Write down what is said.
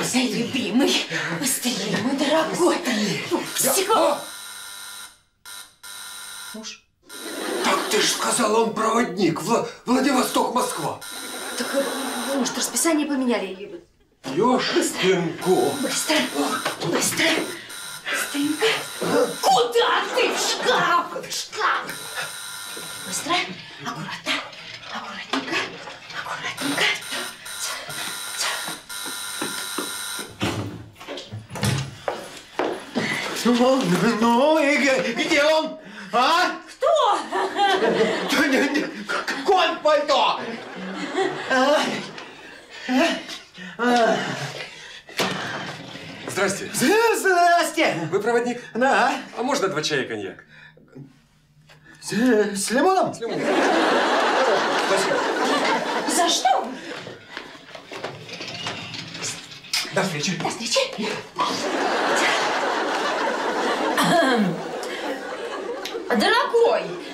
Быстрее, любимый. Быстрее, мой дорогой. Все. Муж? Так ты же сказала, он проводник. Владивосток-Москва. Так, может, расписание поменяли? Ёшкинку. Быстро, быстро. Быстренько. Куда ты? В шкаф! В шкаф! Быстро, аккуратно, аккуратненько, аккуратненько. Ну и где он? А? Кто? Конь в пальто! Здрасте. Здрасте! Вы проводник? Да. А можно 2 чая и коньяк? С лимоном? С лимоном. Спасибо. За что? До встречи. До встречи. Дорогой,